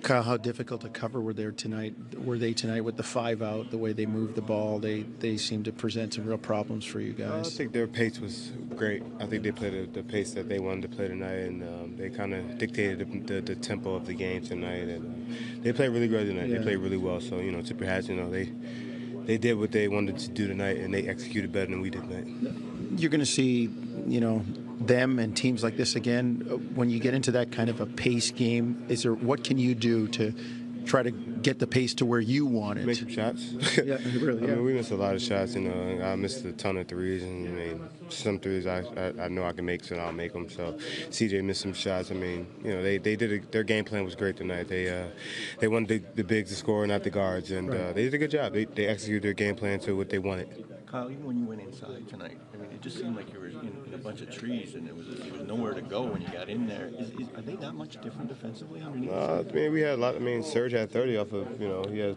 Kyle, how difficult to cover were they tonight with the 5 out, the way they moved the ball? They seem to present some real problems for you I guys. think their pace was great. I think they played the pace that they wanted to play tonight, and they kind of dictated the tempo of the game tonight. And they played really good tonight. Yeah. They played really well. So tip your hats. They did what they wanted to do tonight, and they executed better than we did tonight. You're going to see, them and teams like this again. When you get into that kind of a pace game, what can you do to try to get the pace to where you want it? Make some shots. Yeah, really. I mean, we missed a lot of shots. I missed a ton of threes, and some threes I know I can make, so I'll make them. So CJ missed some shots. I mean, they did their game plan was great tonight. They wanted the bigs to score, not the guards, and Right. they did a good job. They executed their game plan to what they wanted. Kyle, even when you went inside tonight, I mean, it just seemed like you were in a bunch of trees and there was nowhere to go when you got in there. Are they that much different defensively underneath? I mean, we had a lot. I mean, Serge had 30 off of, he had.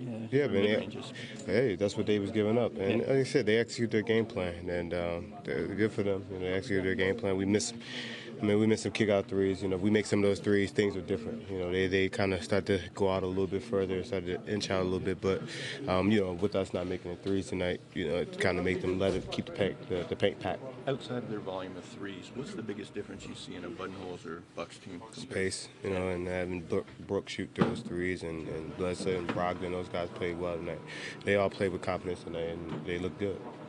Hey, that's what they was giving up. And like I said, they executed their game plan, and they're good for them. They executed their game plan. We missed some kick-out threes. We make some of those threes, things are different. They kind of start to go out a little bit further, started to inch out a little bit. But, with us not making the threes tonight, it kind of made them keep the paint packed. Outside of their volume of threes, what's the biggest difference you see in a Budenholzer Bucks team? Space, and having Brooke shoot those threes, and Bledsoe and Brogdon, those guys played well tonight. They all played with confidence tonight, and they look good.